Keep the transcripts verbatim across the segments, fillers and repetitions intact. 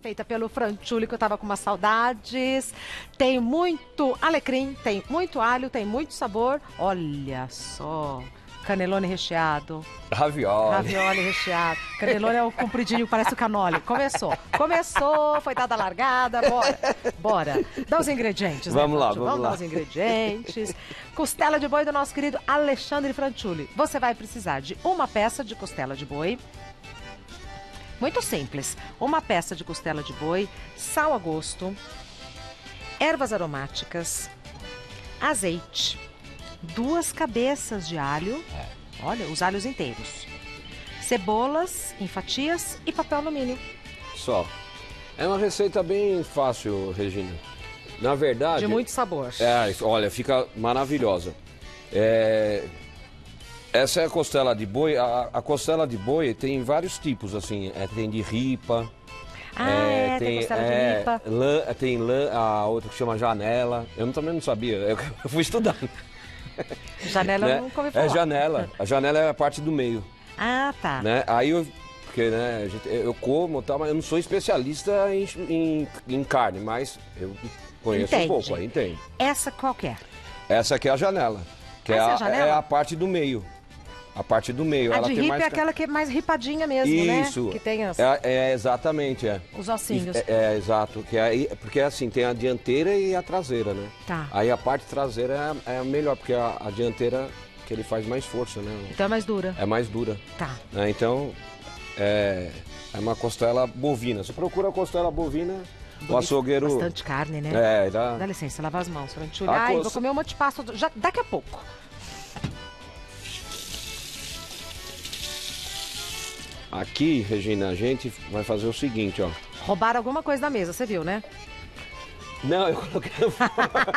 feita pelo Franciulli, que eu tava com umas saudades. Tem muito alecrim, tem muito alho, tem muito sabor. Olha só, canelone recheado. Ravioli. Ravioli recheado. Canelone é o compridinho, parece o canole. Começou, começou, foi dada a largada, bora, bora. Dá os ingredientes, Vamos né, lá, Franciulli? vamos lá. Dar os ingredientes. Costela de boi do nosso querido Alexandre Franciulli. Você vai precisar de uma peça de costela de boi. Muito simples. Uma peça de costela de boi, sal a gosto, ervas aromáticas, azeite, duas cabeças de alho, olha, os alhos inteiros, cebolas em fatias e papel alumínio. Só. É uma receita bem fácil, Regina. Na verdade... De muito sabor. É, olha, fica maravilhosa. É... Essa é a costela de boi. A, a costela de boi tem vários tipos, assim. É, tem de ripa. Ah, é, é, tem, tem costela é, de ripa. Lã, tem lã, a outra que chama janela. Eu também não sabia, eu, eu fui estudar. Janela né? eu nunca ouvi falar. É janela. A janela é a parte do meio. Ah, tá. Né? Aí eu... Porque, né, a gente, eu como, tá, mas eu não sou especialista em, em, em carne, mas eu conheço Entende. um pouco, aí entende. Essa qual que é? Essa aqui é a janela, que é Essa é a, a janela? é a parte do meio. A parte do meio. A ela de tem ripa mais... é aquela que é mais ripadinha mesmo, Isso. né? Que tem as... É, é, exatamente, é. Os ossinhos. É, é, exato. Que aí, porque assim, tem a dianteira e a traseira, né? Tá. Aí a parte traseira é, é a melhor, porque a, a dianteira que ele faz mais força, né? Então é mais dura. É mais dura. Tá. Né? Então, é, é uma costela bovina. Você procura a costela bovina, Bonito, o açougueiro... Bastante carne, né? É, dá... Dá licença, lavar as mãos, Franciulli. A Ai, cos- vou comer um monte de passo já, daqui a pouco. Aqui, Regina, a gente vai fazer o seguinte, ó. Roubaram alguma coisa da mesa, você viu, né? Não, eu coloquei no forno.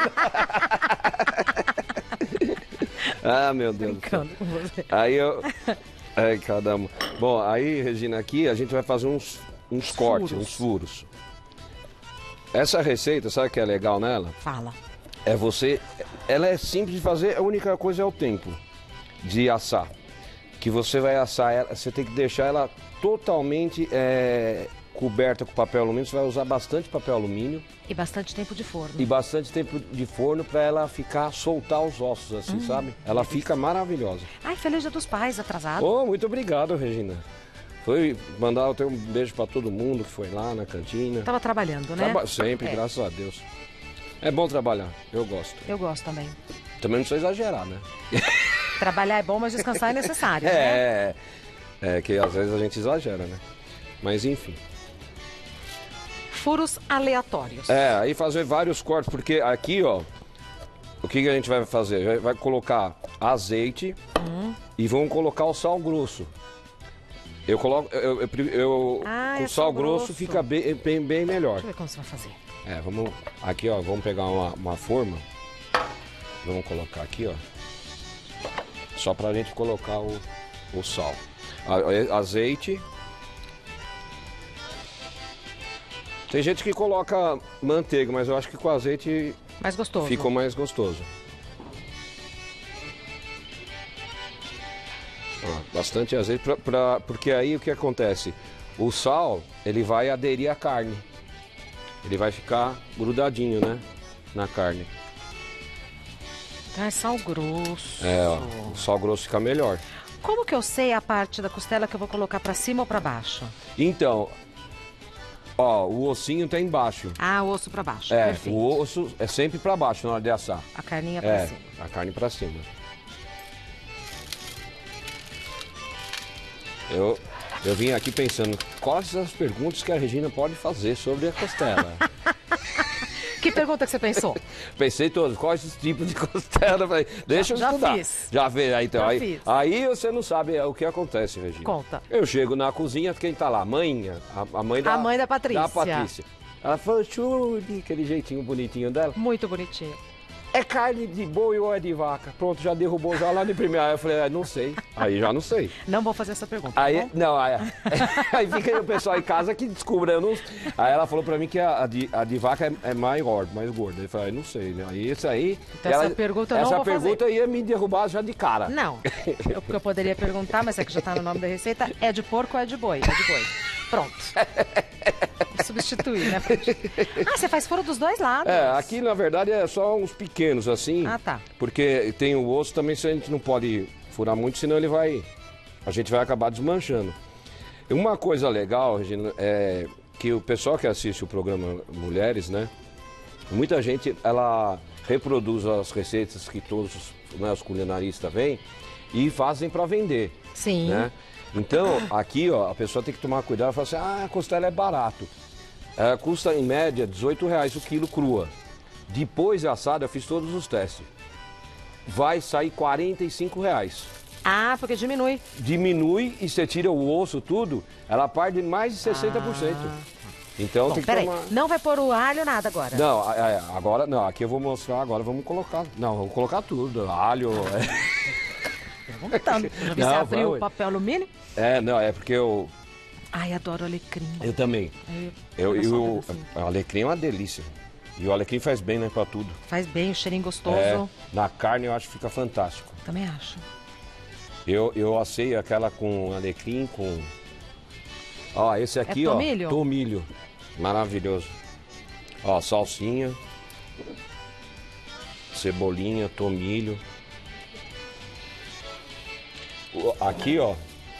Ah, meu Deus do céu. Brincando com você. Aí eu... Ai, caramba. Bom, aí, Regina, aqui a gente vai fazer uns, uns cortes, furos. uns furos. Essa receita, sabe o que é legal nela? Fala. É você... Ela é simples de fazer, a única coisa é o tempo de assar. Que você vai assar ela, você tem que deixar ela totalmente é, coberta com papel alumínio. Você vai usar bastante papel alumínio. E bastante tempo de forno. E bastante tempo de forno para ela ficar, soltar os ossos, assim, hum, sabe? Ela fica maravilhosa. Ai, feliz Dia dos Pais, atrasado. Oh, muito obrigado, Regina. Foi mandar eu ter um beijo para todo mundo que foi lá na cantina. Tava trabalhando, né? Traba sempre, É. graças a Deus. É bom trabalhar, eu gosto. Eu gosto também. Também não precisa exagerar, né? Trabalhar é bom, mas descansar é necessário, né? É, é que às vezes a gente exagera, né? Mas enfim. Furos aleatórios. É, aí fazer vários cortes, porque aqui, ó, o que, que a gente vai fazer? Vai- Vai colocar azeite Hum. e vamos colocar o sal grosso. Eu coloco, eu, eu, eu- Ah, com é sal sal grosso, grosso. fica bem, bem, bem melhor. Deixa eu ver como você vai fazer. É, vamos, aqui, ó, vamos pegar uma, uma forma. Vamos colocar aqui, ó. Só pra gente colocar o, o sal. A- a- azeite. Tem gente que coloca manteiga, mas eu acho que com azeite Mais gostoso. ficou mais gostoso. Ó, bastante azeite, pra, pra- porque aí o que acontece? O sal, ele vai aderir à carne. Ele vai ficar grudadinho, né? Na carne. Então é sal grosso. É, ó, o sal grosso fica melhor. Como que eu sei a parte da costela que eu vou colocar pra cima ou pra baixo? Então, ó, o ossinho tá embaixo. Ah, o osso pra baixo. É, Perfeito. o osso é sempre pra baixo na hora de assar. A carninha pra É, cima. a carne pra cima. Eu, eu vim aqui pensando, quais as perguntas que a Regina pode fazer sobre a costela? Que pergunta que você pensou? Pensei todos, quais os tipos de costela? Falei, deixa eu Já estudar. fiz. Já vê, aí, então, Já aí, fiz. aí você não sabe é, o que acontece, Regina. Conta. Eu chego na cozinha, quem tá lá? A mãe, a, a mãe da... A mãe da Patrícia. Da Patrícia. Ela falou, Chuli, aquele jeitinho bonitinho dela. Muito bonitinho. É carne de boi ou é de vaca? Pronto, já derrubou já lá de primeiro. Aí eu falei, ah, não sei. Aí já não sei. Não vou fazer essa pergunta, tá Aí, bom? não, aí, aí fica aí o pessoal em casa que descobre. Eu não, aí ela falou pra mim que a, a, de, a de vaca é, é maior, mais gorda. Eu falei, ah, não sei, né? Aí isso aí... Então essa pergunta eu não essa vou fazer. pergunta ia me derrubar já de cara. Não. O que eu poderia perguntar, mas é que já tá no nome da receita, é de porco ou é de boi? É de boi. Pronto. que substituir, né? Ah, você faz furo dos dois lados. É, aqui na verdade é só uns pequenos assim. Ah, tá. Porque tem o osso também, se a gente não pode furar muito, senão ele vai... A gente vai acabar desmanchando. E uma coisa legal, Regina, é que o pessoal que assiste o programa Mulheres, né? Muita gente, ela reproduz as receitas que todos, né, os culinaristas vêm e fazem para vender. Sim. Né? Então, aqui, ó, a pessoa tem que tomar cuidado e falar assim, ah, a costela é barato. É, custa, em média, dezoito reais o quilo crua. Depois de assada, eu fiz todos os testes. Vai sair quarenta e cinco reais. Ah, porque diminui. Diminui e você tira o osso, tudo, ela parte de mais de sessenta por cento. Ah. Então Bom, tem que peraí, tomar... não vai pôr o alho nada agora? Não, é, agora não, aqui eu vou mostrar, agora vamos colocar. Não, vamos colocar tudo, alho... É... Perguntando, já vi você abrir o papel alumínio? É, não, é porque eu... Ai, adoro alecrim. Eu também. Eu, eu, eu, o alecrim é uma delícia. E o alecrim faz bem, né, pra tudo. Faz bem, o cheirinho gostoso. É, na carne eu acho que fica fantástico. Também acho. Eu, eu assei aquela com alecrim, com... Ó, esse aqui, é ó. Tomilho? Tomilho. Maravilhoso. Ó, salsinha. Cebolinha, tomilho. Aqui, ó.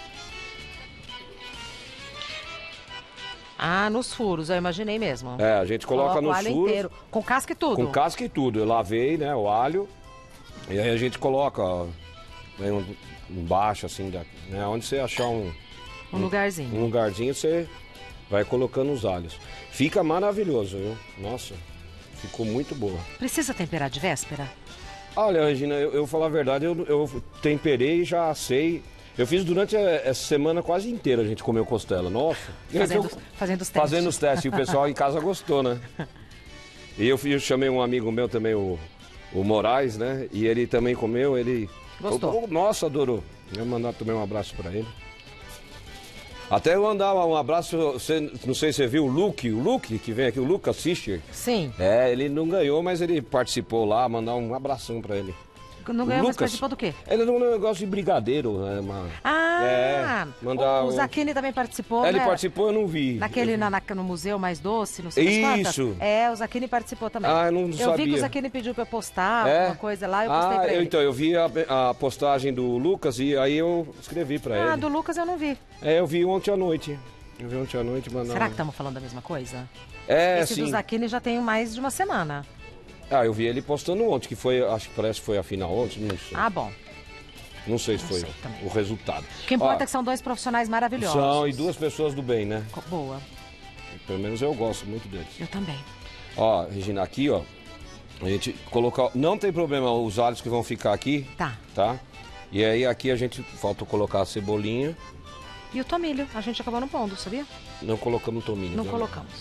Ah, nos furos, eu imaginei mesmo. É, a gente coloca, coloca nos o alho furos. Inteiro, com casca e tudo? Com casca e tudo. Eu lavei, né, o alho. E aí a gente coloca, ó, embaixo, assim, da, né, onde você achar um... Um, um lugarzinho. Um lugarzinho, você vai colocando os alhos. Fica maravilhoso, viu? Nossa, ficou muito boa. Precisa temperar de véspera? Olha, Regina, eu, eu falar a verdade, eu, eu temperei e já assei. Eu fiz durante a, essa semana quase inteira, a gente comeu costela. Nossa. Fazendo, eu, fazendo os testes. Fazendo os testes. E o pessoal em casa gostou, né? E eu, eu chamei um amigo meu também, o, o Moraes, né? E ele também comeu, ele... Gostou. Oh, nossa, adorou. Eu vou mandar também um abraço pra ele. Até eu mandar um abraço, você, não sei se você viu o Luke, o Luke que vem aqui, o Lucas Fischer. Sim. É, ele não ganhou, mas ele participou lá, mandar um abração pra ele. Não ganhou, mas participou do quê? Ele é um negócio de brigadeiro, né? Uma... Ah, é, mandar o, o Zacchini também participou, é, né? Ele participou, eu não vi. Naquele, na, na, no Museu Mais Doce, não sei Isso. É, o Zacchini participou também. Ah, eu não eu sabia. Eu vi que o Zacchini pediu pra eu postar é? alguma coisa lá, eu postei ah, pra eu, ele. Então, eu vi a, a postagem do Lucas e aí eu escrevi pra ah, ele. Ah, do Lucas eu não vi. É, eu vi ontem à noite. Eu vi ontem à noite, mas não... Será que estamos falando da mesma coisa? É, Esse sim. do Zacchini já tem mais de uma semana. Ah, eu vi ele postando ontem, que foi, acho que parece que foi a final ontem, não sei. Ah, bom. Não sei se não foi sei o resultado. O que importa Ó, é que são dois profissionais maravilhosos. São, e duas pessoas do bem, né? Boa. Pelo menos eu gosto muito deles. Eu também. Ó, Regina, aqui, ó, a gente colocar... Não tem problema os alhos que vão ficar aqui. Tá. Tá? E aí aqui a gente falta colocar a cebolinha. E o tomilho, a gente acabou não pondo, sabia? Não colocamos tomilho. Não colocamos.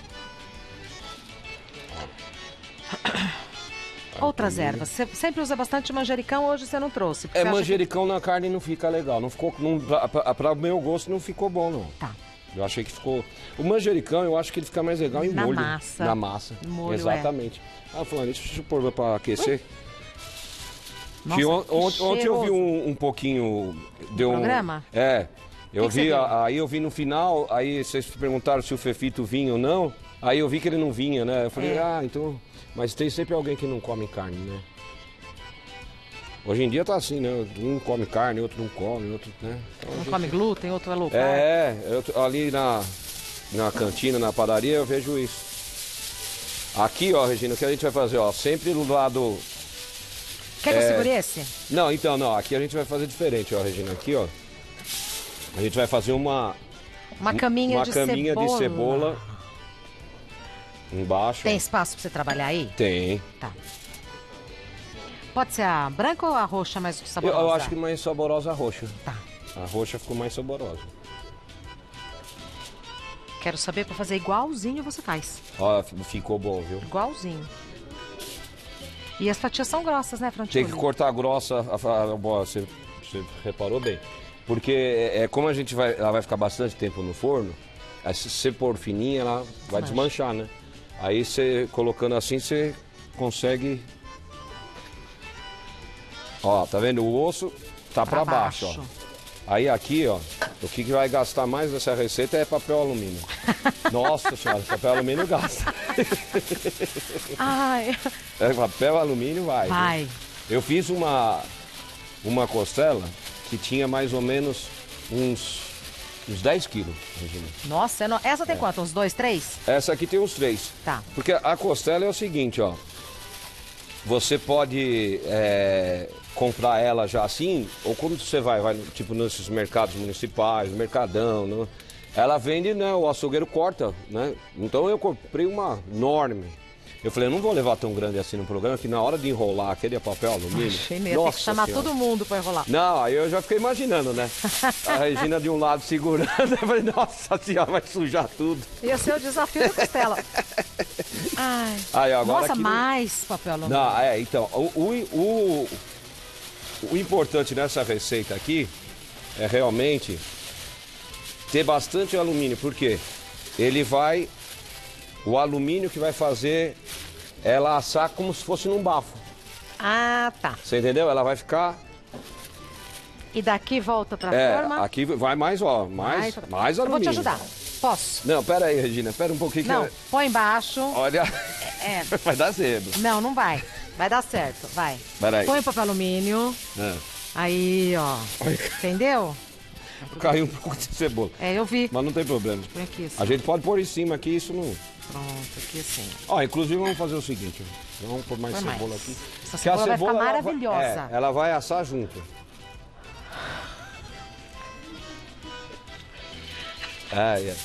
Outras ervas. Você sempre usa bastante manjericão, hoje você não trouxe. É, manjericão que... na carne não fica legal. Não ficou, não, para o meu gosto não ficou bom, não. Tá. Eu achei que ficou... O manjericão, eu acho que ele fica mais legal em na molho. Massa. Na massa. No molho, exatamente. É. Ah, falando isso, deixa eu pôr para aquecer. Nossa, on, ontem, ontem eu vi um, um pouquinho... Deu programa? Um, é. Eu que vi, que a, aí eu vi no final, aí vocês perguntaram se o Fefito vinha ou não. Aí eu vi que ele não vinha, né? Eu falei, é. ah, então... Mas tem sempre alguém que não come carne, né? Hoje em dia tá assim, né? Um come carne, outro não come, outro, né? Então, um gente... come glúten, outro é low carb. É, eu, ali na, na cantina, na padaria, eu vejo isso. Aqui, ó, Regina, o que a gente vai fazer, ó, sempre do lado... Quer que é... eu segure esse? Não, então, não, aqui a gente vai fazer diferente, ó, Regina, aqui, ó. A gente vai fazer uma... Uma caminha, uma de, caminha cebola. de cebola. Embaixo. Tem espaço pra você trabalhar aí? Tem. Tá. Pode ser a branca ou a roxa mais saborosa? Eu, eu acho que mais saborosa a roxa. Tá. A roxa ficou mais saborosa. Quero saber pra fazer igualzinho você faz. Ó, ficou bom, viu? Igualzinho. E as fatias são grossas, né, Francesco? Tem que cortar grossa, a, a, a, você, você reparou bem. Porque é, é, como a gente vai, ela vai ficar bastante tempo no forno, aí se você pôr fininha, ela vai desmanchar, né? Aí você, colocando assim, você consegue... Ó, tá vendo? O osso tá pra, pra baixo, baixo, ó. Aí aqui, ó, o que que vai gastar mais nessa receita é papel alumínio. Nossa senhora, papel alumínio gasta. Ai, É, papel alumínio vai. viu? vai. Eu fiz uma, uma costela que tinha mais ou menos uns, uns dez quilos, Regina. Nossa, é no- essa tem quanto? Uns dois, três? Essa aqui tem uns três. Tá. Porque a costela é o seguinte, ó. Você pode é, comprar ela já assim, ou quando você vai, vai tipo nesses mercados municipais, mercadão, né? Ela vende, né? O açougueiro corta, né? Então eu comprei uma enorme. Eu falei, eu não vou levar tão grande assim no programa, que na hora de enrolar aquele papel alumínio. Achei mesmo, tem que chamar Senhora. todo mundo pra enrolar. Não, aí eu já fiquei imaginando, né? A Regina de um lado segurando, eu falei, nossa senhora, vai sujar tudo. Ia ser o desafio da costela. Ai. Aí, agora Nossa, aqui no- mais papel alumínio. Não, é, então, o, o, o, o importante nessa receita aqui é realmente ter bastante alumínio, porque ele vai, o alumínio que vai fazer ela assar como se fosse num bafo, Ah, tá. você entendeu? Ela vai ficar, E daqui volta pra é, forma. aqui vai mais, ó, mais, Ai, mais Eu vou alumínio. te ajudar. Posso? Não, pera aí, Regina, pera um pouquinho que Não, eu- põe embaixo. olha, É. vai dar cedo. Não, não vai. Vai dar certo, vai. Pera aí. Põe o papel alumínio. É. Aí, ó. Entendeu? Caiu um pouco de cebola, É, eu vi. mas não tem problema. Põe aqui assim. A gente pode pôr em cima aqui, isso não... Pronto, aqui assim. Ó, inclusive vamos fazer o seguinte, ó. Vamos pôr mais Põe mais. cebola aqui. Essa Que a cebola vai ficar ela vai- maravilhosa. é, ela vai assar junto. Ah, é.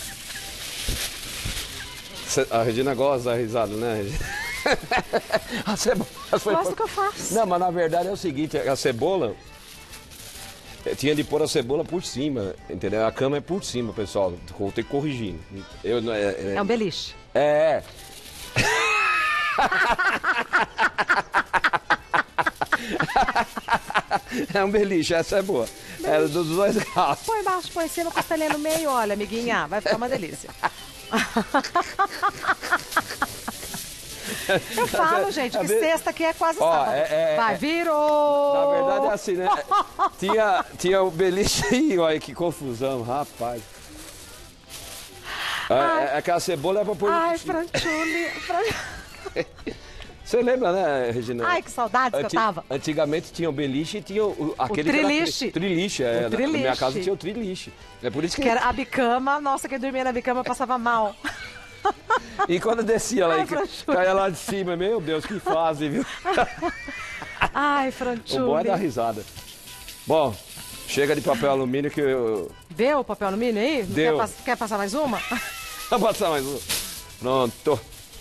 Cê- A Regina gosta da risada, né, Regina? A cebola foi... Gosto que eu faço. Não, mas na verdade é o seguinte, a cebola... eh, Tinha de pôr a cebola por cima, entendeu? A cama é por cima, pessoal. Vou ter que corrigir. Eu, não- é, é, É um beliche. é. É um beliche, essa é boa. Era dos dois lados. Põe embaixo, põe em cima, costelinha no meio. Olha, amiguinha, vai ficar uma delícia. Eu falo, gente, que A ve- sexta aqui é quase Ó, sábado. é- é- Vai, é- virou! Na verdade é assim, né? Tinha, tinha o beliche aí, olha que confusão, rapaz. É, é, é que a cebola é pra pôr... Ai, Franciuli. Fran- Você lembra, né, Regina? Ai, que saudades que eu Anti- tava. Antigamente tinha o beliche e tinha o, o- aquele... que era triliche. tri- Triliche, é. O Na- Na triliche. minha casa tinha o triliche. É por isso que... Que era a bicama. Nossa, quem dormia na bicama passava mal. E quando descia lá, Ai, e ca- Franchuli. caía lá de cima, meu Deus, que fase, viu? Ai, O bom é Franciuli. dar risada. Bom, chega de papel alumínio que eu... Deu o papel alumínio aí? Não Deu. Quer, pass- quer passar mais uma? Vou passar mais um. Pronto.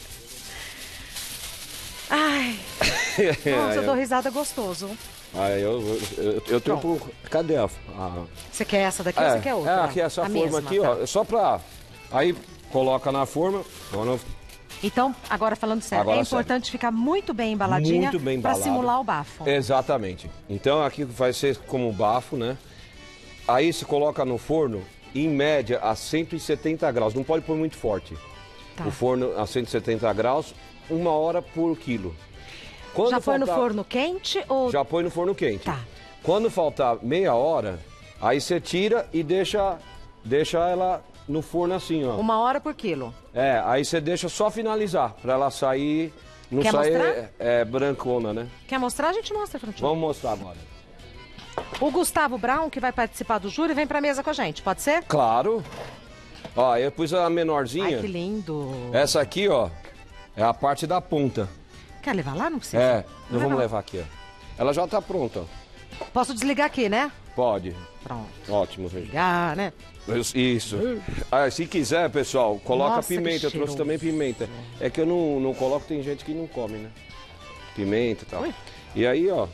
Ai, nossa, eu dou risada gostoso. Aí eu, eu, eu tenho um pouco... Cadê a... a... Você quer essa daqui ou você quer outra? É, aqui essa A forma mesma, aqui, tá. ó. É só pra... Aí coloca na forma. Agora Então, agora falando sério, Agora é importante ficar muito bem embaladinha Muito bem pra embalado. simular o bafo. Exatamente. Então aqui vai ser como bafo, né? Aí se coloca no forno, em média, a cento e setenta graus. Não pode pôr muito forte. Tá. O forno a cento e setenta graus, uma hora por quilo. Quando Já foi no faltar- forno quente ou... Já põe no forno quente. Tá. Quando faltar meia hora, aí você tira e deixa, deixa ela no forno assim, ó. Uma hora por quilo. É, aí você deixa só finalizar, pra ela sair, não Quer sair mostrar? é, brancona, né? Quer mostrar? A gente mostra, Francesco. Vamos mostrar agora. O Gustavo Brown, que vai participar do júri, vem pra mesa com a gente, pode ser? Claro. Ó, eu pus a menorzinha. Ai, que lindo. Essa aqui, ó, é a parte da ponta. Quer levar lá? Não precisa. É, Não nós vamos não. levar aqui, ó. Ela já tá pronta, ó. Posso desligar aqui, né? Pode. Pronto. Ótimo, gente. Ligar, né? Isso. Ah, se quiser, pessoal, coloca Nossa, que pimenta. Eu trouxe cheiroso. também pimenta. É que eu não, não coloco, tem gente que não come, né? Pimenta e tal. Ui. E aí, ó.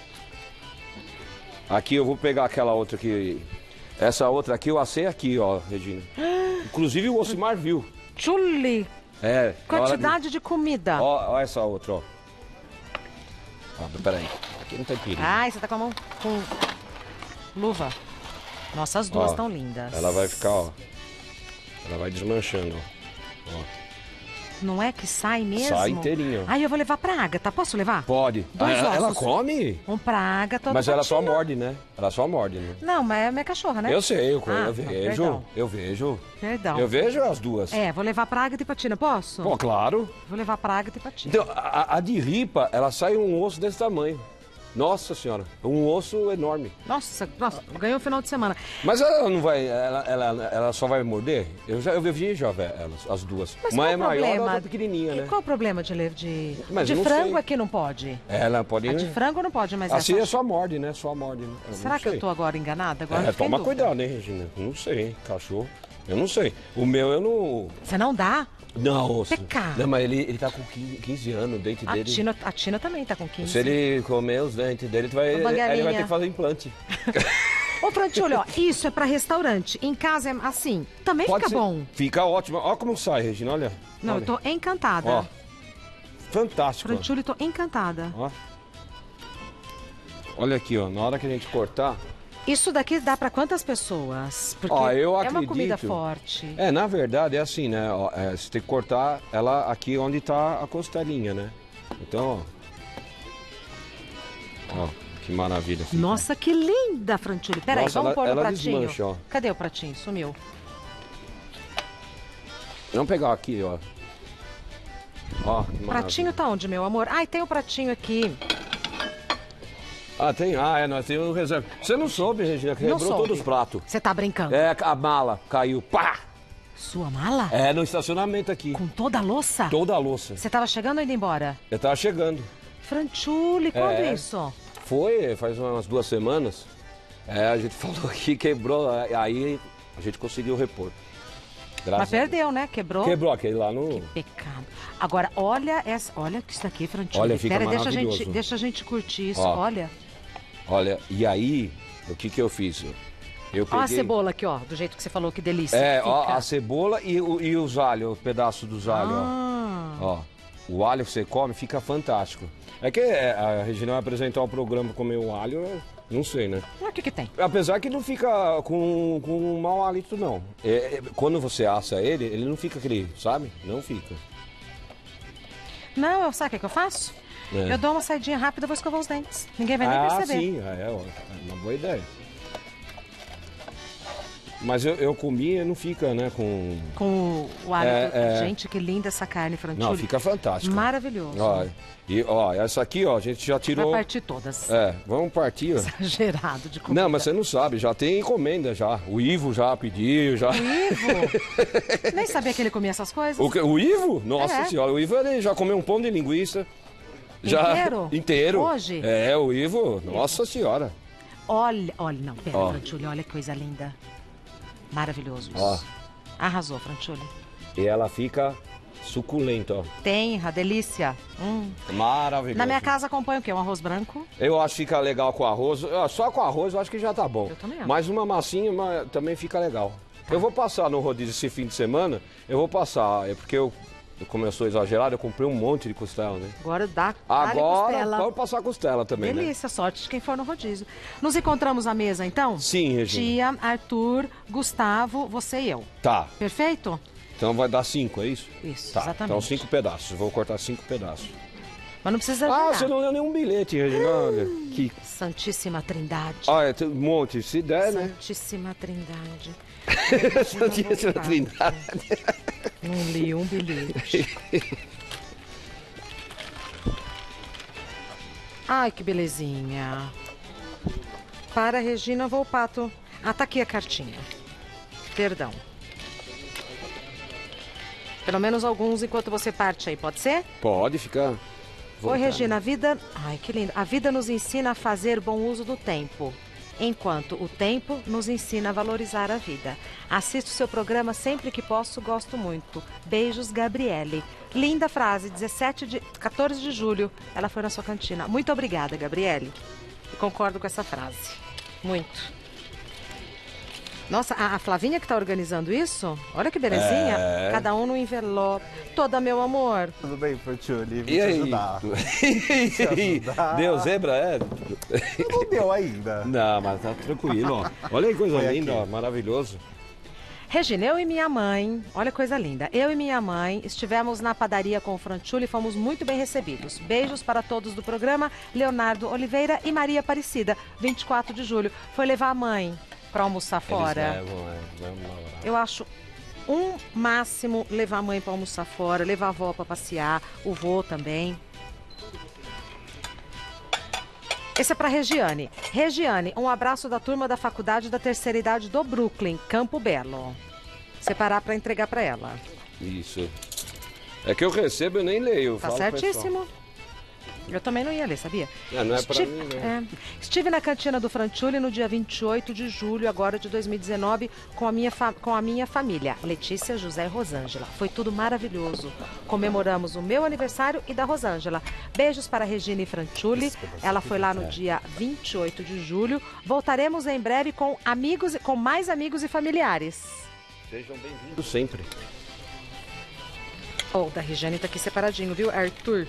Aqui eu vou pegar aquela outra aqui. Essa outra aqui eu assei aqui, ó, Regina. Inclusive o Ocimar viu. Chuli. É. na hora de- Quantidade de comida. Ó, ó essa outra, ó. Ah, peraí. Aqui não tem perigo. Ai, você tá com a mão com luva. Nossa, as duas Ó, estão lindas. Ela vai ficar, ó. Ela vai desmanchando, ó. Ó. Não é que sai mesmo? Sai inteirinho. Aí eu vou levar pra Agatha. Posso levar? Pode. Dois Ah, ela ossos. come? Um pra Agatha, Mas outro ela pra só Tina. morde, né? Ela só morde, né? Não, mas é minha cachorra, né? Eu sei, eu, Ah, eu vejo. perdão. Eu vejo. Perdão. Eu vejo as duas. É, vou levar pra Agatha e pra Tina. Posso? Pô, claro. Vou levar pra Agatha e pra Tina. Então, a, a de ripa, ela sai um osso desse tamanho. Nossa senhora, um osso enorme. Nossa, nossa, ganhou o final de semana. Mas ela não vai, ela, ela, ela só vai morder? Eu já eu vi já elas, as duas. Mas Uma qual é o maior, a problema? outra é pequenininha, E né? qual o problema de levar de, Mas de eu não frango sei. aqui não pode? Ela pode... A de frango não pode, mas Assim essa... é só morde, né? Só morde, né? Eu Será não que eu sei. tô agora enganada? Agora É, eu fiquei em toma dúvida. cuidado, hein, Regina? Não sei, hein? Cachorro. Eu não sei. O meu eu não... Você não dá? Não, osso. Pecado. Não, mas ele, ele tá com quinze anos, o dente A dele... Tina, a Tina também tá com quinze. Se ele comer os dentes dele, tu vai, Ô, ele vai Banguelinha. ter que fazer implante. Ô, Franciulli, ó, isso é pra restaurante. Em casa é assim. Também Pode fica ser. bom. Fica ótimo. Olha como sai, Regina, olha. Não, olha. eu tô encantada. Ó, fantástico. ó. Franciulli, tô encantada. Ó. Olha aqui, ó. Na hora que a gente cortar... Isso daqui dá pra quantas pessoas? Porque Ó, eu é uma acredito- comida forte. É, na verdade é assim, né? Ó, é, você tem que cortar ela aqui onde tá a costelinha, né? Então, ó. Ó, que maravilha. Fica. Nossa, que linda, Franciulli. Peraí, Nossa, vamos ela- pôr no ela pratinho. desmancha, ó. Cadê o pratinho? Sumiu. Vamos pegar aqui, ó. Ó, que O maravilha. pratinho tá onde, meu amor? Ai, tem o pratinho aqui. Ah, tem. Ah, é, nós temos um reserva. Você não soube, Regina, que Não quebrou soube. todos os pratos. Você tá brincando? É, a mala caiu. Pá! Sua mala? É, no estacionamento aqui. Com toda a louça? Toda a louça. Você tava chegando ou indo embora? Eu tava chegando. Franciulli, quando É. isso? Foi, faz umas duas semanas. É, a gente falou que quebrou, aí a gente conseguiu repor. Graças Mas a Deus. perdeu, né? Quebrou? Quebrou aquele lá no... Pecado. Agora, olha essa, olha isso daqui, Franciulli. Olha, fica Pera, deixa a gente, maravilhoso. deixa a gente curtir isso. Ó. Olha. Olha, e aí, o que que eu fiz? Eu peguei... Ó a cebola aqui, ó, do jeito que você falou, que delícia. É, que ó, fica. a cebola e, o- e os alhos, o pedaço dos alhos, Ah. ó. Ó, o alho que você come fica fantástico. É que é, a Regina vai apresentar o programa comer o alho, eu não sei, né? Mas o que que tem? Apesar que não fica com, com um mau hálito, não. É, é, quando você assa ele, ele não fica aquele, sabe? Não fica. Não, eu, sabe o que, que eu faço? É. Eu dou uma saidinha rápida e vou escovar os dentes. Ninguém vai nem Ah, perceber. sim, é, ó, é uma boa ideia. Mas eu, eu comi e não fica, né, com... Com o alho. É, é. Gente, que linda essa carne, Franciulli. Não, fica fantástico. Maravilhoso. Ó, e, ó, essa aqui, ó, a gente já Vai tirou... partir todas. É, vamos partir, ó. Exagerado de comida. Não, mas você não sabe, já tem encomenda já. O Ivo já pediu, já... O Ivo? Nem sabia que ele comia essas coisas. O, que- o Ivo? Nossa É. senhora, o Ivo ele já comeu um pão de linguiça. Já, Inteiro? Inteiro. Hoje? É, o Ivo, nossa senhora. Olha, olha, não, pera, Ó. Franciulli, olha que coisa linda. Maravilhoso isso. Ó. Arrasou, Franciulli. E ela fica suculenta, ó. Tenra, delícia. Hum. Maravilhosa. Na minha casa acompanha o quê? Um arroz branco? Eu acho que fica legal com arroz. Ah, só com arroz eu acho que já tá bom. Eu também acho. Mas uma massinha mas também fica legal. Eu vou passar no rodízio esse fim de semana. Eu vou passar, é porque eu, como eu sou exagerado, eu comprei um monte de costela, né? Agora dá dá-lhe Agora costela. pode passar costela também, né? Delícia, sorte de quem for no rodízio. Nos encontramos à mesa, então? Sim, Regina. Tia, Arthur, Gustavo, você e eu. Tá. Perfeito? Então vai dar cinco, é isso? Isso, Tá. exatamente. Então cinco pedaços. Vou cortar cinco pedaços. Mas não precisa Ah, virar. você não deu nenhum bilhete, Regina. Olha. Que... Santíssima Trindade. Olha, tem um monte. Se der, né? Santíssima Trindade. Santíssima Trindade. Não li um bilhete. Ai, que belezinha. Para Regina Volpato. Ah, tá aqui a cartinha. Perdão. Pelo menos alguns enquanto você parte aí, pode ser? Pode ficar. Oi, voltar. Regina, a vida... Ai, que lindo. A vida nos ensina a fazer bom uso do tempo, enquanto o tempo nos ensina a valorizar a vida. Assisto seu programa sempre que posso, gosto muito. Beijos, Gabriele. Linda frase, dezessete de... quatorze de julho, ela foi na sua cantina. Muito obrigada, Gabriele. Concordo com essa frase. Muito. Nossa, a, a Flavinha que tá organizando isso? Olha que belezinha. É. Cada um no envelope. Toda, meu amor. Tudo bem, Franciulli? Vim E te aí? ajudar. ajudar. Deu zebra, é? Não deu ainda. Não, mas tá tranquilo, ó. Olha que coisa Foi linda, aqui. ó. Maravilhoso. Regina, eu e minha mãe, olha que coisa linda, eu e minha mãe estivemos na padaria com o Franciulli e fomos muito bem recebidos. Beijos para todos do programa, Leonardo Oliveira e Maria Aparecida, vinte e quatro de julho. Foi levar a mãe para almoçar fora. Eles levam, é, vamos lá. Eu acho um máximo levar a mãe para almoçar fora, levar a avó para passear, o vô também. Esse é para Regiane. Regiane, um abraço da turma da Faculdade da Terceira Idade do Brooklyn, Campo Belo. Separar para entregar para ela. Isso. É que eu recebo e nem leio. Eu Tá falo pro certíssimo. Eu também não ia ler, sabia? É, não é pra Estive, mim, né? é. Estive na cantina do Franciulli no dia vinte e oito de julho, agora de dois mil e dezenove, com a, minha fa- com a minha família, Letícia, José e Rosângela. Foi tudo maravilhoso. Comemoramos o meu aniversário e da Rosângela. Beijos para Regina e Franciulli. Ela foi lá no dia vinte e oito de julho. Voltaremos em breve com amigos, com mais amigos e familiares. Sejam bem-vindos sempre. Oh, da Regiane tá aqui separadinho, viu, Arthur?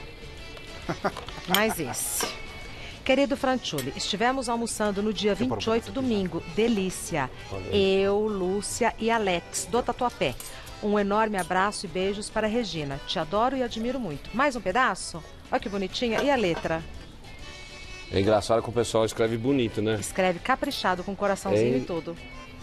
Mais esse. Querido Franciulli, estivemos almoçando no dia vinte e oito, domingo. Delícia. Eu, Lúcia e Alex, do Tatuapé. Um enorme abraço e beijos para Regina. Te adoro e admiro muito. Mais um pedaço? Olha que bonitinha. E a letra? É engraçado que o pessoal escreve bonito, né? Escreve caprichado, com coraçãozinho É. e tudo.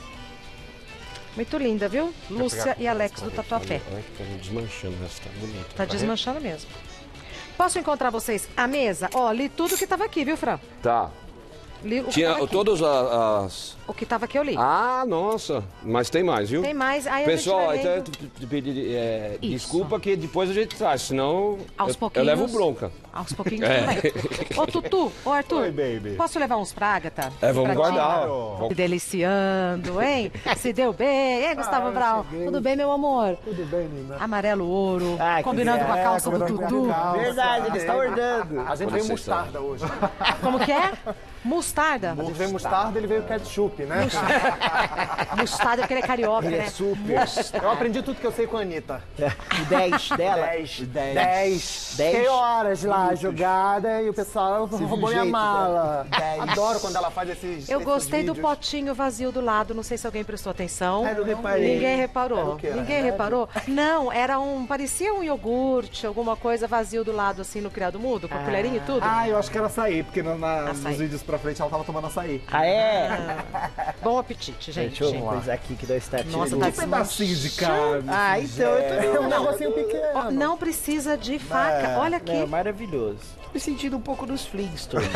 Muito linda, viu? Lúcia e Alex do Tatuapé. Olha que tá desmanchando, essa tá bonita. Tá desmanchando mesmo. Posso encontrar vocês à mesa? Ó, li tudo que tava aqui, viu, Fran? Tá. Li o que Tinha tava aqui. todas a- as... O que tava aqui eu li. Ah, nossa. Mas tem mais, viu? Tem mais. Aí a Pessoal, gente vai então lendo. eu te pedi é, Isso. desculpa que depois a gente traz, senão Aos eu, eu pouquinhos. levo bronca. Aos pouquinhos É. também. Ô, Tutu, ô, Arthur. Oi, baby. Posso levar uns pra Agatha? É, vamos Pra ti? guardar. Claro. ó. Vamos- Se deliciando, hein? Se deu bem, hein, Gustavo Ah, eu Brown? cheguei. Tudo bem, meu amor? Tudo bem, Nina? Amarelo ouro, Ah, que combinando com a é, calça do combinando com a Tutu. calça. Verdade, ele está orando. A gente Quando veio vocês mostarda hoje. Como que é? Mostarda. A gente veio mostarda, ele veio ketchup, né? Mostarda porque ele é carioca, Ele né? é super. Eu aprendi tudo que eu sei com a Anitta. O dez dela. Dez. dez. Dez. Dez Fiquei horas lá minutos. jogada e o pessoal roubou minha jeito mala. dela. Dez. Adoro quando ela faz esses Eu esses gostei do vídeos. potinho vazio do lado, não sei se alguém prestou atenção. Eu não reparei. Ninguém Era reparou. o quê? Era Ninguém remédio? reparou? Não, era um. Parecia um iogurte, alguma coisa vazio do lado, assim, no criado mudo, com a colherinha e tudo. Ah, eu acho que era açaí, porque no- na- Açaí. nos vídeos pra frente ela tava tomando açaí. Ah, é? Bom apetite, gente. Deixa eu coisar aqui que nós está Nossa, tirando. tá Um pedacinho de carne. Ah, então eu tô É um negocinho pequeno. Ó, não precisa de faca. Olha aqui. Não, maravilhoso. Tô me sentindo um pouco dos Flintstones.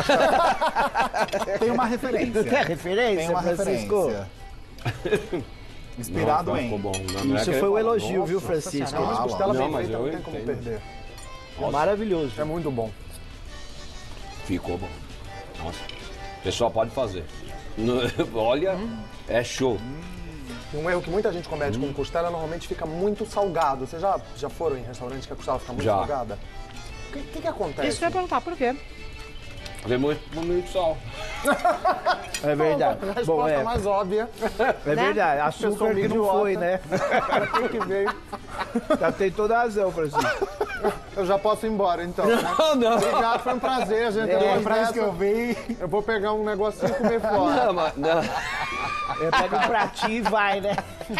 Tem uma referência. Quer referência, Tem uma Francisco? referência. Inspirado Não, em. ficou bom. Não, não é Isso querer foi um falar. elogio, Nossa. viu, Francisco? Senhora. Mas Ah, costela não, bem mas feita, eu não tem como entendo. perder. Maravilhoso. É muito bom. Ficou bom. Nossa. O pessoal pode fazer. No- Olha, é show. E um erro que muita gente comete com costela normalmente fica muito salgado. Vocês já, já foram em restaurante que a costela fica muito Já. salgada? O que, que, que acontece? Isso que eu ia perguntar, por quê? Tem muito, muito sal. É verdade. A resposta Bom, é, mais óbvia. é verdade. Açúcar que não idiota. foi, né? Tem que ver. Já tem toda a razão, Francisco. Eu já posso ir embora, então. Né? Não, não. Obrigado, foi um prazer. A gente É, depois Pra isso que dessa, eu vi. eu vou pegar um negocinho e comer fora. Não, mas, não. É, pega um pratinho e vai, né?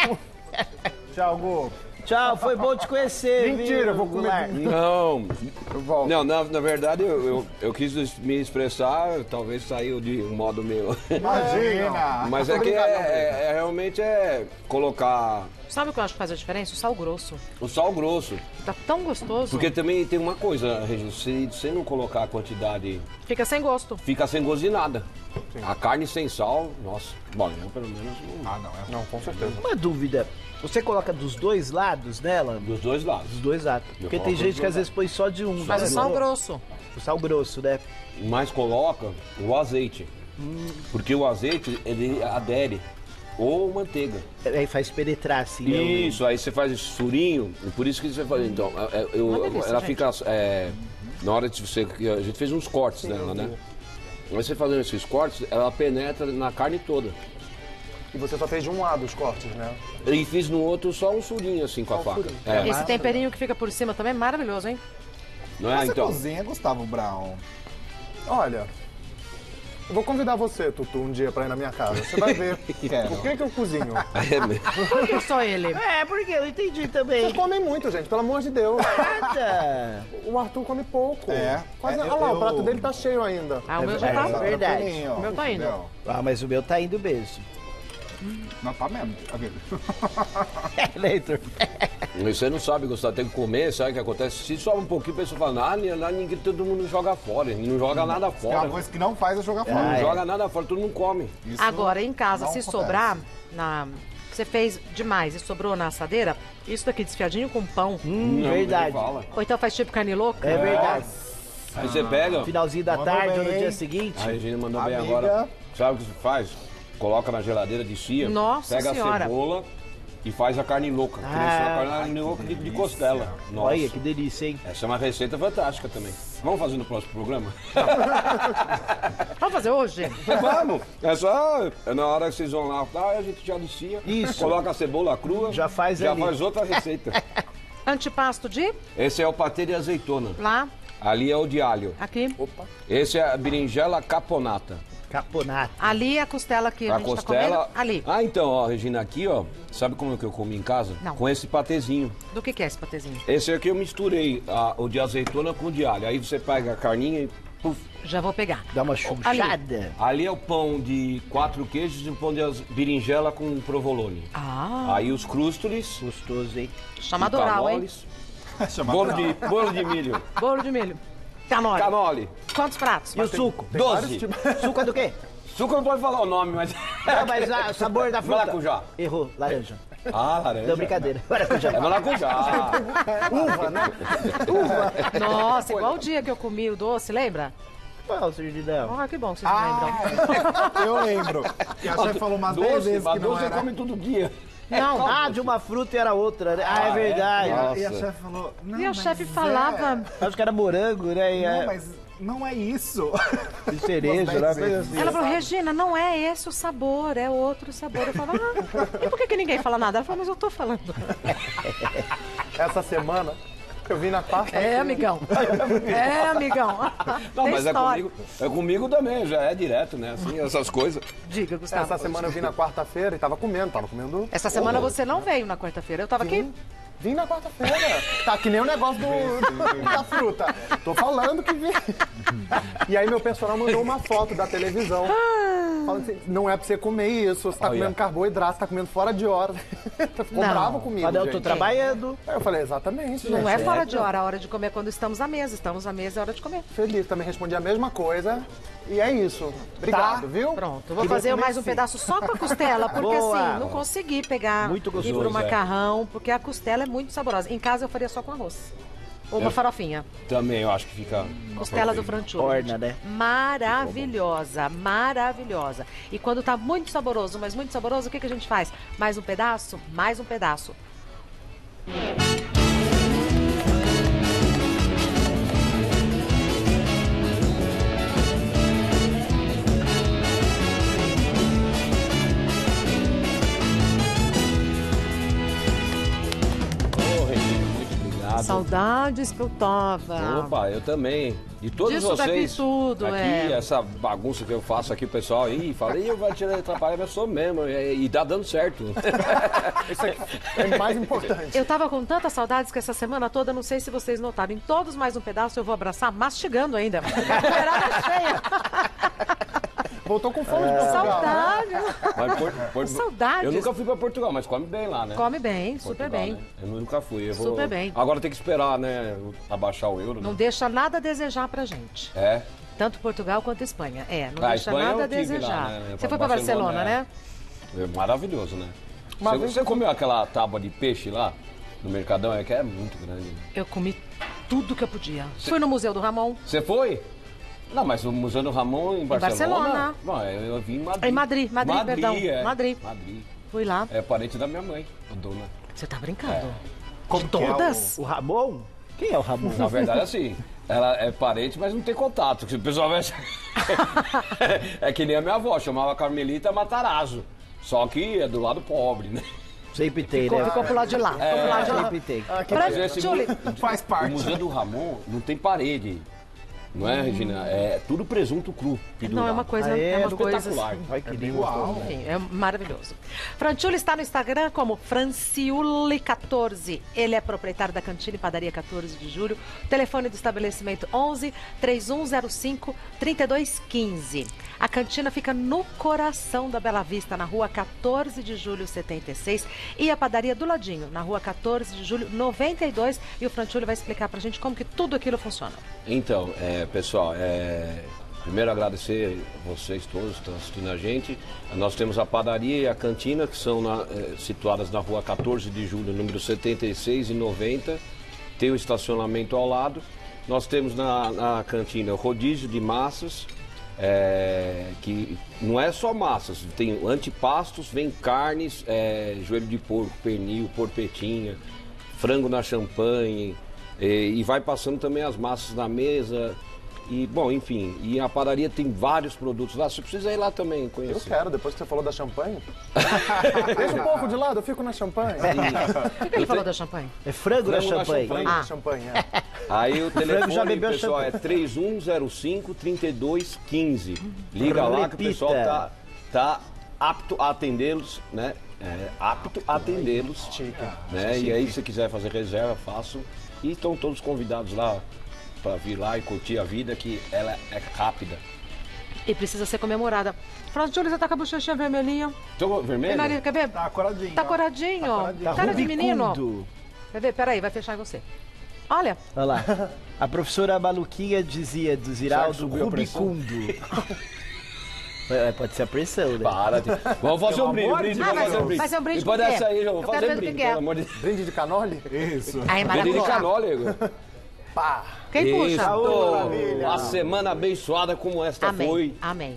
Tchau, Gu. Tchau, foi bom te conhecer. Mentira, viu, eu vou comer Goulart? Não, Eu volto. não na, na verdade eu, eu, eu quis me expressar, talvez saiu de um modo meu. Imagina. Mas é que é, é- é realmente é colocar Sabe o que eu acho que faz a diferença? O sal grosso. o sal grosso. Tá tão gostoso. Porque também tem uma coisa, Regina, se você não colocar a quantidade, Fica sem gosto. fica sem gosto de nada. A carne sem sal, nossa, bom, eu pelo menos não- Ah, não, é. Não, com certeza. Uma dúvida. Você coloca dos dois lados nela? dos dois lados. Dos dois lados. Porque tem coloco gente dos que às dois vezes põe só de um. Mas né? o sal grosso. O sal grosso, né? Mas coloca o azeite. Porque o azeite, ele adere. Ou manteiga. Aí faz penetrar assim. né, o- Isso, aí você faz esse surinho, e por isso que você faz. Então, é, é, eu- Uma delícia, ela gente. fica. é, na hora de você. A gente fez uns cortes dela, né? Aí você fazendo esses cortes, ela penetra na carne toda. E você só fez de um lado os cortes, né? E fiz no outro só um surinho assim com a Só um faca. furinho. É, Esse temperinho que fica por cima também é maravilhoso, hein? não é? Você Então. cozinha, Gustavo Brown. Olha, Eu vou convidar você, Tutu, um dia pra ir na minha casa. Você vai ver Quero. por que, que eu cozinho. É mesmo. Por que só ele? É, porque eu entendi também. Vocês comem muito, gente, pelo amor de Deus. Nada. O Arthur come pouco. É. Quase, É, olha lá, eu- o prato dele tá cheio ainda. Ah, o meu É já tá. verdade. Tranquilinho, ó. O meu tá indo. Entendeu? Ah, mas o meu tá indo mesmo. Não tá mesmo. Aquele. É, Leitor. Você não sabe, Gustavo, tem que comer, sabe o que acontece? Se sobra um pouquinho, a pessoa fala, ah, lá ninguém, todo mundo joga fora, e não joga nada Que é fora. uma coisa que não faz é jogar fora. Não Ah, é. joga nada fora, todo mundo come. Isso Agora, em casa, não se acontece. sobrar, na... você fez demais e sobrou na assadeira, isso daqui desfiadinho com pão. Hum, Não, verdade. ninguém fala. Ou então faz tipo carne louca. É verdade. Aí você pega, Finalzinho da Mandou tarde ou no bem. dia seguinte. a Regina mandou bem Amiga. agora. Sabe o que você faz? Coloca na geladeira de cia, Nossa pega Senhora. a cebola e faz a carne louca. Que nem Ah, a carne louca de, de costela. Nossa. Olha, que delícia, hein? Essa é uma receita fantástica também. Vamos fazer no próximo programa? Vamos fazer hoje? Vamos! É só é na hora que vocês vão lá, tá, a gente já descia, Isso. coloca a cebola crua, Já faz já ali. faz outra receita. Antipasto de Esse é o patê de azeitona. lá, Ali é o de alho. aqui. Esse é a berinjela caponata. Caponata. Ali é a costela que a, A gente costela. tá comendo. Ali. Ah, então, ó, Regina, aqui, ó. Sabe como que eu comi em casa? Não. Com esse patezinho. Do que, que é esse patezinho? Esse aqui eu misturei a- o de azeitona com o de alho. Aí você pega a carninha e. Puf. Já vou pegar. Dá uma chunchada. Ali é o pão de quatro queijos e o pão de az- berinjela com provolone. Ah, Aí os crústolis. Gostoso, hein? chamado oral, hein? canoles, Chamado Bolo de, bolo de milho. Bolo de milho. Canole. Canole. Quantos pratos? E o suco? doze. Suco é do quê? Suco não pode falar o nome, mas. Não, mas ah, o sabor da fruta. Maracujá. Errou, laranja. Ah, laranja. Não, brincadeira. Maracujá. É maracujá. Uva, né? Nossa, igual o dia que eu comi o doce, lembra? Qual, Serginão? Ah, que bom que vocês não lembram. Eu lembro. E a chefe falou umas dez Doce, vezes que mas não doce você era. come todo dia. Não. Ah, de uma fruta e era outra, né? Ah, é Ah, é? verdade. E a, Nossa. e a chefe falou. Não, E a mas chefe é- falava. Acho que era morango, né? E Não, é- mas não é isso. e cereja, Umas né? dez Coisa vezes. assim. Ela falou, Regina, não é esse o sabor, é outro sabor. Eu falava, ah, e por que, que ninguém fala nada? Ela falou, mas eu tô falando. Essa semana, eu vim na quarta. É, amigão. É, amigão. Não, Tem mas é história. comigo, é comigo também, já é direto, né? Assim, essas coisas. Diga, Gustavo. Essa semana eu vim na quarta-feira e tava comendo, tava comendo. Essa semana você não veio na quarta-feira. Eu tava aqui. Vim na quarta-feira. Tá que nem o negócio do, da fruta. Tô falando que vim. E aí meu personal mandou uma foto da televisão. Falando assim, não é pra você comer isso, você tá Olha. comendo carboidrato, você tá comendo fora de hora. Ficou Não. bravo comigo, Mas eu tô gente. trabalhando. Aí eu falei, exatamente, Não gente. é fora de hora, a hora de comer é quando estamos à mesa. Estamos à mesa, é hora de comer. Feliz, também respondi a mesma coisa. E é isso. Obrigado, Tá. viu? Pronto, eu vou Queria fazer comer mais um sim. pedaço só com a costela, porque Boa. assim, não consegui pegar Muito ir gostoso, pro é. macarrão, porque a costela é muito saborosa. Em casa eu faria só com arroz. Ou uma É. farofinha. Também eu acho que fica. Costela do perfeito. franchute. Orna, né? Maravilhosa, maravilhosa. E quando tá muito saboroso, mas muito saboroso, o que, que a gente faz? Mais um pedaço? Mais um pedaço. Ô, Regina, muito obrigado. Saudades que eu tava. Opa, eu também. E todos Disso daqui vocês. tudo, aqui, é. essa bagunça que eu faço aqui, o pessoal aí fala, ih, eu vou tirar atrapalhar, mas eu sou mesmo. E, e tá dando certo. Isso aqui é mais importante. Eu tava com tantas saudades que essa semana toda, não sei se vocês notaram, em todos mais um pedaço eu vou abraçar, mastigando ainda. Colherada cheia. Voltou com fome de Portugal, né? Saudade. Mas Por- Por- Saudades. Eu nunca fui pra Portugal, mas come bem lá, né? Come bem, super Portugal, bem. né? Eu nunca fui. Eu vou... Super bem. Agora tem que esperar, né? Abaixar o euro, né? Não deixa nada a desejar pra gente. É. Tanto Portugal quanto Espanha. É, não Ah, deixa Espanha nada a eu tive lá, desejar. né? Você foi pra Barcelona, Barcelona, né? É maravilhoso, né? Uma Você, vez você comeu aquela tábua de peixe lá no Mercadão? É que é muito grande. Eu comi tudo que eu podia. Fui no Museu do Ramon, Você foi? Não, mas o Museu do Ramon em Barcelona? Barcelona. Não, eu, eu vim em Madrid. Em Madrid, Madrid, perdão. É. Madrid. Madrid. fui lá. É parente da minha mãe, a dona. Você tá brincando? Como que é Todas? O Ramon? Quem é o Ramon? Na verdade, assim, ela é parente, mas não tem contato. Se o pessoal vai... É que nem a minha avó, chamava Carmelita Matarazzo. Só que é do lado pobre, né? Sempre tem, Ficou, né? ficou pro lado de lá. Ficou pro lado de lá. Sempre tem. Pra, Mas esse Julie, mu- Faz O parte. Museu do Ramon não tem parede. Não é, Regina? É tudo presunto cru. Não, é uma coisa, Ah, é? é uma coisa Espetacular. assim. Ai, que lindo. Enfim, é maravilhoso. Franciulli está no Instagram como Franciulli quatorze. Ele é proprietário da Cantina e Padaria quatorze de Julho. O telefone do estabelecimento onze, três um zero cinco, trinta e dois quinze. A cantina fica no coração da Bela Vista, na rua quatorze de julho, setenta e seis. E a padaria do ladinho, na rua quatorze de julho, noventa e dois. E o Franciulli vai explicar pra gente como que tudo aquilo funciona. Então, é, pessoal, é, primeiro agradecer a vocês todos que estão assistindo a gente. Nós temos a padaria e a cantina, que são na, é, situadas na rua quatorze de julho, número setenta e seis e noventa. Tem o estacionamento ao lado. Nós temos na, na cantina o rodízio de massas, é, que não é só massas, tem antepastos, vem carnes, é, joelho de porco, pernil, porpetinha, frango na champanhe, e, e vai passando também as massas na mesa. E, bom, enfim, e a padaria tem vários produtos lá, você precisa ir lá também Eu conhecer. quero, depois que você falou da champanhe. Deixa um pouco de lado, eu fico na champanhe. Por que ele falou da champanhe? É frango, na Frango na champanhe. champanhe. Frango Ah. na champanhe, é. Aí o telefone, já bebeu pessoal, champanhe. é três um zero cinco, trinta e dois quinze. Liga lá que o Repita. pessoal tá, tá apto a atendê-los, né? É, apto a atendê-los. Né? E aí, se quiser fazer reserva, façam. E estão todos convidados lá para vir lá e curtir a vida, que ela é rápida. E precisa ser comemorada. Franciulli, você tá com a bochechinha vermelhinha. Então, E vermelho? nariz, quer ver? Tá coradinho. Tá coradinho. Tá Cara de menino. rubicundo. Quer ver? Peraí, vai fechar em você. Olha, Olha lá. A professora Maluquinha dizia do Ziraldo subiu a pressão? rubicundo. É, pode ser a pressão, né? Para. de- Vamos fazer um brinde, brinde, Ah, vamos mas- fazer um brinde. mas é um brinde Depois com o quê? dessa aí, eu vou Eu quero fazer ver um do que brinde, que é. pelo amor de Deus. Brinde de canole? Isso. aí é Brinde de maravilhoso. canole. Pá! Quem puxa? Isso. maravilha. Uma semana abençoada como esta Amém. foi. Amém.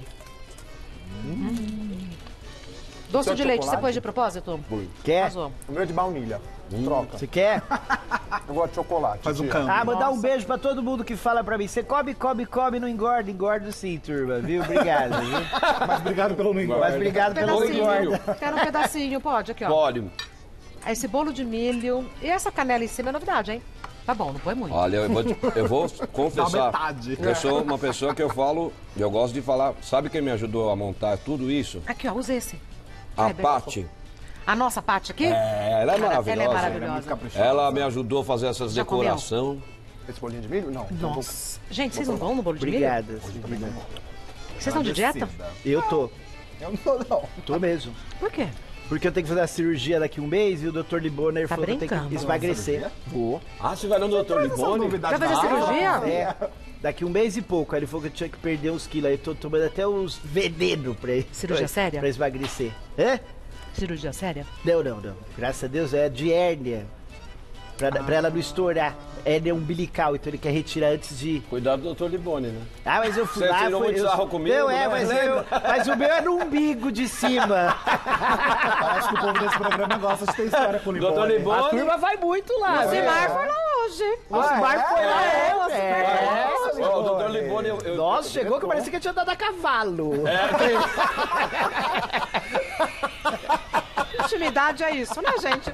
Hum. Doce Seu de leite, você chocolate? pôs de propósito? Quer? Arrasou. O meu é de baunilha. Troca. Você quer? Eu gosto de chocolate. Faz um tia. câmbio. Ah, mandar um beijo pra todo mundo que fala pra mim. Você come, come, come, não engorda. Engorda sim, turma, viu? Obrigado, viu? Mas obrigado pelo não engorda. Mas obrigado pelo engorda. Pedacinho. Quero um pedacinho, pode? Aqui, ó. Pode. Esse bolo de milho. E essa canela em cima é novidade, hein? Tá bom, não põe muito. Olha, eu vou, te- eu vou Dá confessar. metade. Eu sou uma pessoa que eu falo, eu gosto de falar. Sabe quem me ajudou a montar tudo isso? Aqui, ó, usa esse. A Ai, bem Paty. A nossa Paty aqui? É, ela é Ela maravilhosa. é maravilhosa. Ela me ajudou a fazer essas Já comeu? decorações. Esse bolinho de milho? Não. Então vou- Nossa. Gente, vocês não vão no bolo de milho? Obrigada. Vocês estão de dieta? Eu tô. Eu não, não. Tô mesmo. Por quê? Porque eu tenho que fazer a cirurgia daqui um mês e o doutor Liboner Tá falou que eu tenho brincando? que emagrecer. Vou. Ah, você vai no doutor Liboni? Vai fazer cirurgia? É. Daqui um mês e pouco. Aí ele falou que eu tinha que perder uns quilos. Aí eu tô tomando até uns veneno pra ele. Cirurgia pra, séria? Pra emagrecer. Hã? Cirurgia séria? Não, não, não. Graças a Deus é de hérnia. Pra, pra ela não estourar. Hérnia umbilical, então ele quer retirar antes de. Cuidado do doutor Liboni, né? Ah, mas eu fui Você lá. tirou foi- muito eu- sarro comigo, Não, é, né? mas, Lembra? eu, mas o meu é no umbigo de cima. Parece que o povo desse programa gosta de ter história com o Liboni. Doutor Liboni. A turma vai muito lá. O né? Zimar foi lá hoje. O Osmar foi lá, é, Nossa, é. Ó, o doutor Liboni, eu, eu, Nossa, chegou que parecia que eu tinha andado a cavalo. Intimidade é isso, né, gente?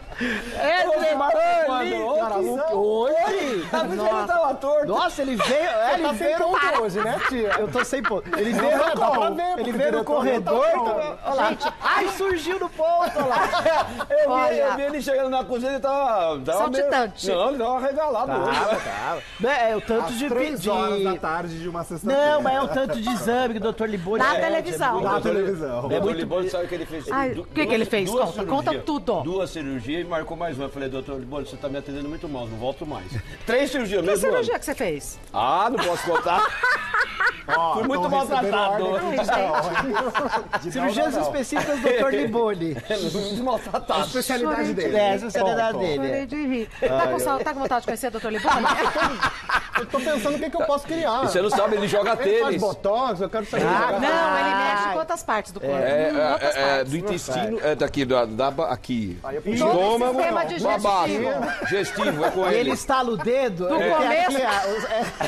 Hoje? Tava torto. Nossa, ele veio. É, ele Tá sem veio no ponto hoje, né, tia? Eu tô sem ponto. Ele veio no, dá pra ver, ele porque veio no o diretor corredor. não tá Então, olha lá. Ai, surgiu no ponto, olha lá. eu, vi, Olha. eu vi ele chegando na cozinha e tava... tava Saltitante. meio- Não, ele tava regalado hoje. Tava, tava. Não, é o tanto Às de, três de... horas da tarde de uma sexta-feira. Não, mas é o tanto de exame que o doutor Liboni Na pede, televisão. muito- Na televisão. O doutor Liboni sabe que ele fez... Ai, du- o que que duas- ele fez? duas Conta, conta cirurgias. tudo. Duas cirurgias e marcou mais uma. Eu falei, doutor Liboni, você tá me atendendo muito mal, não volto mais. Três cirurgias Que mesmo cirurgia ano. que você fez? Ah, não posso contar. Ó, Fui muito tão recebendo maltratado. ordem Ai, gente. Cirurgias específicas do doutor Liboni. Muito maltratado. A especialidade dele. É, essa é a especialidade Ponto. dele. Chorei de rir. Tá com, sa- tá com vontade de conhecer o doutor Liboni? Eu tô pensando o que, que eu posso criar. E você não sabe, ele joga Ele faz tênis. botox, eu quero saber. Ah, jogar. Não, ele mexe em quantas partes do corpo? É, Hum, é, outras é, é, partes. do intestino, é daqui, da, da, aqui. Aí eu fui- Todo o Estômago, sistema digestivo. pra baixo. Digestivo, é com E ele ele. estala o dedo. Do porque começo- aqui, ó, os- é-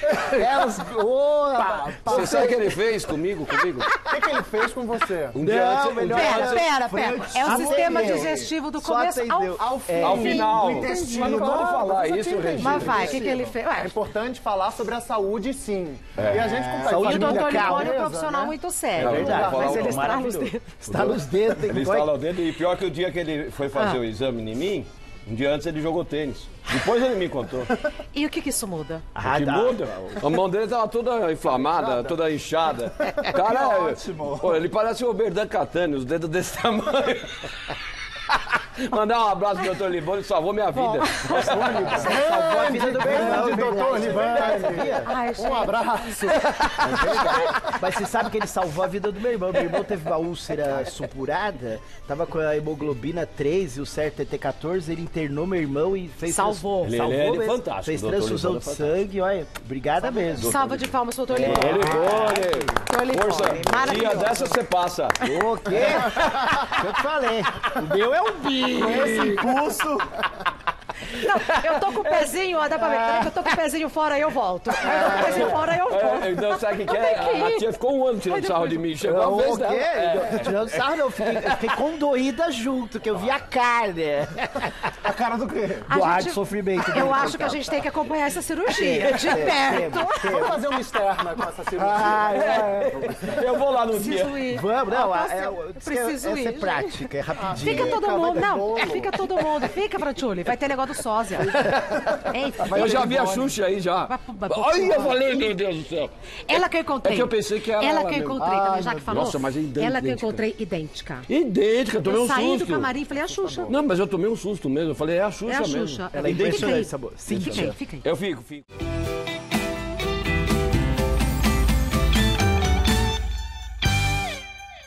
Elas. Oh, Você sabe o que ele fez comigo? comigo? O que, que ele fez com você? Um dia Não, antes, um melhor- dia Pera, antes- pera, pera. É o Atendeu. sistema digestivo do Só começo atendeu. ao Ao fim. É. Ao final. O intestino. Mas não pode Claro, falar você isso, tem Regina. Mas vai, o que, que ele fez? É Ué, importante falar sobre a saúde, sim. E a gente com Saúde e o Família doutor calma, Libório é um né? profissional muito sério. É verdade. Mas ele está nos Maravilhoso. dedos. Está nos dedos. Tem Ele que estala o dedo e pior que o dia que ele foi fazer Ah. o exame em mim, um dia antes ele jogou tênis. Depois ele me contou. E o que, que isso muda? Ah, que dá. muda? A mão dele tava toda inflamada, toda inchada. Cara, é- ótimo. Pô, ele parece o Oberdan Catani, os dedos desse tamanho. Mandar um abraço pro doutor Libório, salvou minha vida. Salvou a vida do meu irmão. Grande doutor verdade, Libani. sabia? Ai, Um gente. abraço. Mas você sabe que ele salvou a vida do meu irmão. Meu irmão teve uma úlcera supurada, tava com a hemoglobina três e o certo é T catorze, ele internou meu irmão e fez... Salvou. Ele- Salvou ele é mesmo. fantástico, Fez doutor transfusão Libório de é sangue, olha, obrigada mesmo. Salva de palmas, doutor Libório. Ele Libório. Doutor Libório. Força, dia Maravilhoso. dessa você passa. O quê? Eu te falei. O meu é um bicho. Esse impulso. Não, eu tô com o pezinho, ó, dá pra ver. Peraí que eu tô com o pezinho fora e eu volto. Eu tô com o pezinho fora e eu volto. É, então, sabe o que, que é? Eu tenho que A, a ir. tia ficou um ano tirando Aí sarro depois- de mim. Chegou a O vez quê? dela. É. Tirando sarro, não. Eu fiquei, eu fiquei condoída junto, que eu vi a carne. A cara do quê? A Do ar gente- de sofrimento. Eu acho que a gente tem que acompanhar essa cirurgia de perto. Temos, temos. Vamos fazer uma externa com essa cirurgia. Ah, é. Eu vou lá no dia. Preciso ir. Vamos, não, Posso- é, é, eu diz que preciso essa ir, é gente. prática, é rapidinho. Fica todo vai mundo, ter não, bolo. é, fica todo mundo, fica, Franchuli, vai ter negócio do sósia. Hein? Eu já vi a Xuxa aí já. Vai pro- vai pro- Olha, eu falei, meu Deus do céu. Ela que eu encontrei. É que eu pensei que era Ela ela que eu mesmo. encontrei, também, já que falou. Nossa, mas é idêntica. Ela que eu encontrei idêntica. Idêntica, eu tomei Eu um saí susto. do camarim e falei, é a Xuxa. Não, mas eu tomei um susto mesmo. Eu falei, é a Xuxa É a mesmo. Xuxa. Ela é Fica aí. impressionante, essa boa. Fica aí, fica aí. Eu fico, fico.